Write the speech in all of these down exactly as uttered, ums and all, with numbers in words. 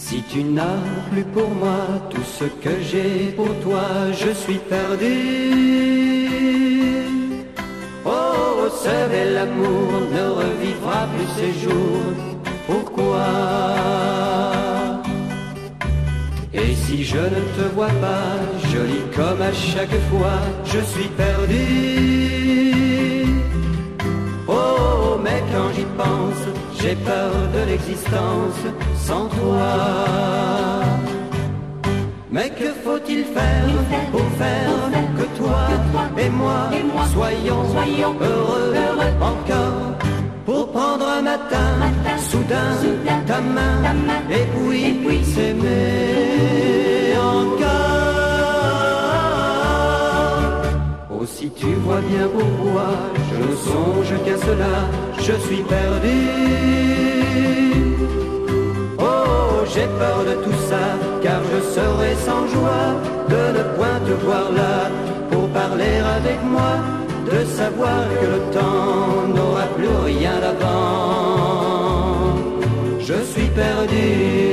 Si tu n'as plus pour moi tout ce que j'ai pour toi, je suis perdu. Oh, seul l'amour ne revivra plus ces jours. Pourquoi? Et si je ne te vois pas, jolie comme à chaque fois, je suis perdu. Oh, mais quand j'y pense, j'ai peur de l'existence sans toi. Mais que faut-il faire pour faire que toi et moi soyons heureux encore? Pour prendre un matin soudain ta main et puis s'aimer encore. Oh, si tu vois bien pourquoi je ne songe qu'à cela, je suis perdu. Oh, j'ai peur de tout ça, car je serai sans joie de ne point te voir là pour parler avec moi, de savoir que le temps n'aura plus rien d'avant. Je suis perdu.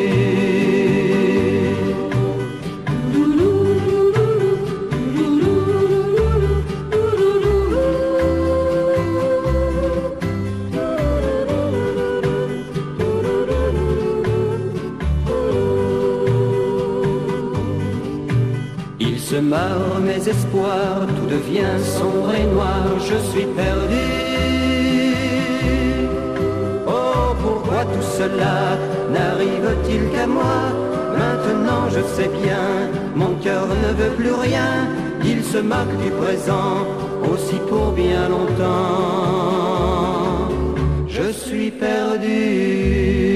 Se meurent mes espoirs, tout devient sombre et noir, je suis perdu. Oh, pourquoi tout cela n'arrive-t-il qu'à moi? Maintenant je sais bien, mon cœur ne veut plus rien, il se moque du présent, aussi pour bien longtemps. Je suis perdu.